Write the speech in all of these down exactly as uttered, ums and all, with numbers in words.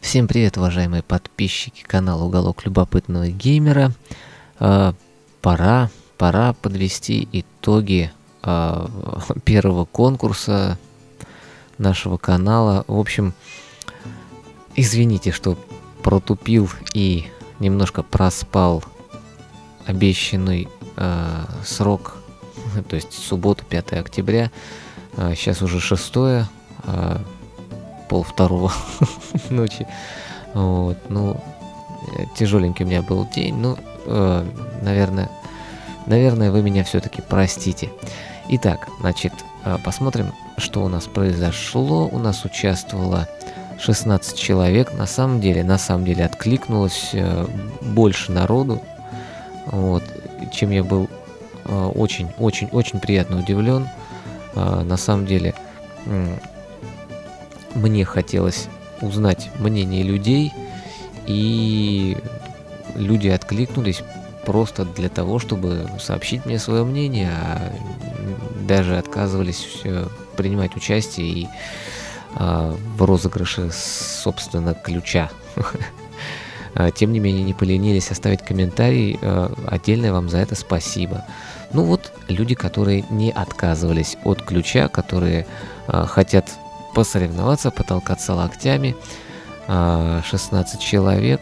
Всем привет, уважаемые подписчики канала Уголок Любопытного Геймера. Э, пора, пора подвести итоги э, первого конкурса нашего канала. В общем, извините, что протупил и немножко проспал обещанный э, срок, то есть субботу, пятое октября. Э, сейчас уже шестое. Э, пол второго ночи. Вот, ну, тяжеленький у меня был день, ну, э, наверное, наверное, вы меня все-таки простите. Итак, значит, э, посмотрим, что у нас произошло. У нас участвовало шестнадцать человек. На самом деле, на самом деле откликнулось э, больше народу, вот, чем я был очень-очень-очень э, приятно удивлен. Э, на самом деле, э, мне хотелось узнать мнение людей, и люди откликнулись просто для того, чтобы сообщить мне свое мнение, а даже отказывались принимать участие и а, в розыгрыше, собственно, ключа. Тем не менее, не поленились оставить комментарий. Отдельное вам за это спасибо. Ну вот, люди, которые не отказывались от ключа, которые а, хотят посоревноваться, потолкаться локтями. шестнадцать человек.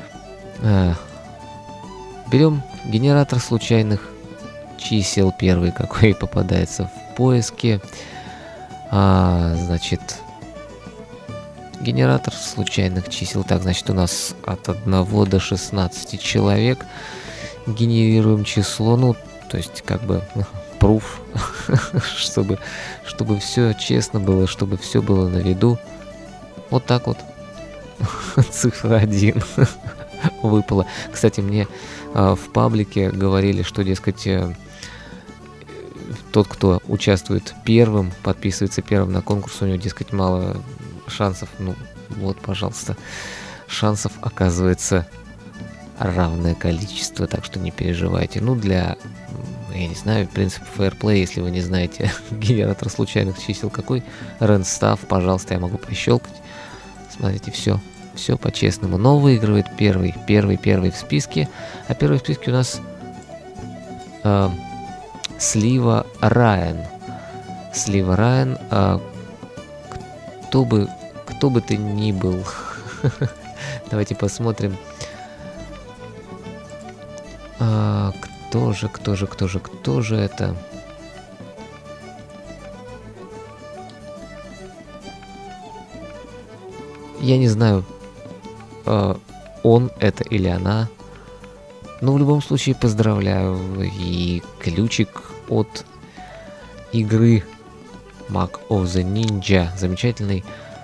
Берем генератор случайных чисел, первый, какой попадается в поиске. А, значит, генератор случайных чисел. Так, значит, у нас от одного до шестнадцати человек. Генерируем число, ну, то есть, как бы, пруф, чтобы, чтобы все честно было, чтобы все было на виду. Вот так вот. Цифра один выпала. Кстати, мне э, в паблике говорили, что, дескать, э, тот, кто участвует первым, подписывается первым на конкурс, у него, дескать, мало шансов. Ну, вот, пожалуйста. Шансов, оказывается, равное количество, так что не переживайте. Ну, для, я не знаю, принцип фэрплей, если вы не знаете генератор случайных чисел какой, ренстав, пожалуйста, я могу пощелкать. Смотрите, все, все по-честному. Но выигрывает первый, первый, первый в списке. А первый в списке у нас э, Слива Райан. Слива Райан, э, кто бы, кто бы ты ни был. Давайте посмотрим. А, кто же, кто же, кто же, кто же это? Я не знаю, а, он это или она. Но в любом случае поздравляю. И ключик от игры Mark of the Ninja. Замечательный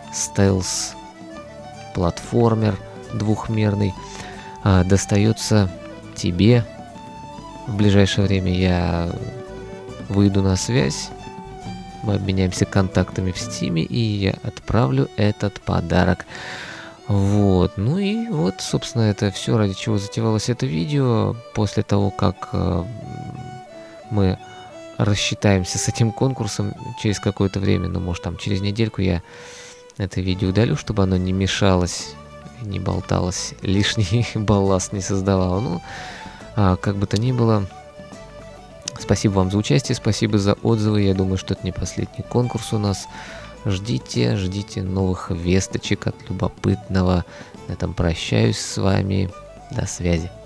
стелс-платформер двухмерный. А, достается тебе. В ближайшее время я выйду на связь, мы обменяемся контактами в Стиме, и я отправлю этот подарок. Вот, ну и вот, собственно, это все, ради чего затевалось это видео. После того, как э, мы рассчитаемся с этим конкурсом через какое-то время, ну, может, там через недельку, я это видео удалю, чтобы оно не мешалось, не болталось, лишний балласт не создавало. Ну, а, как бы то ни было, спасибо вам за участие, спасибо за отзывы. Я думаю, что это не последний конкурс у нас. Ждите, ждите новых весточек от любопытного. На этом прощаюсь с вами. До связи.